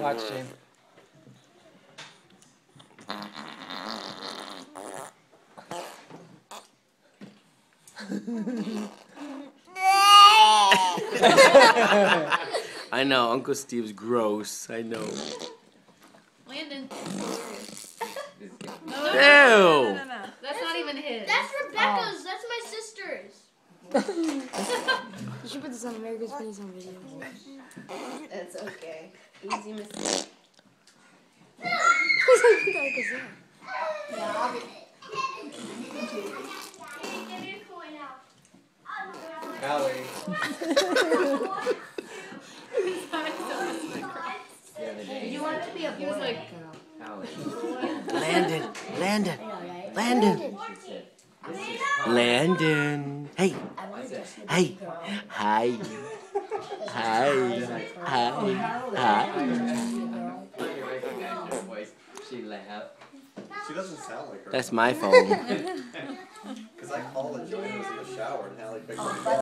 Watch, Shane. I know, Uncle Steve's gross. I know. Landon. No. That's not even his. That's Rebecca's. That's my sister's. You should put this on America's Funniest Home Videos. That's okay. Easy mistake. Yeah, I'll be. Give me a coin out. Allie. You want it to be a boy? He was like, Landon. Landon. Hey. Hey. Hi. Hi. Hi. She laughed. She doesn't sound like her. That's my phone. Because I called her when I was in the shower and Hallie picked up the phone.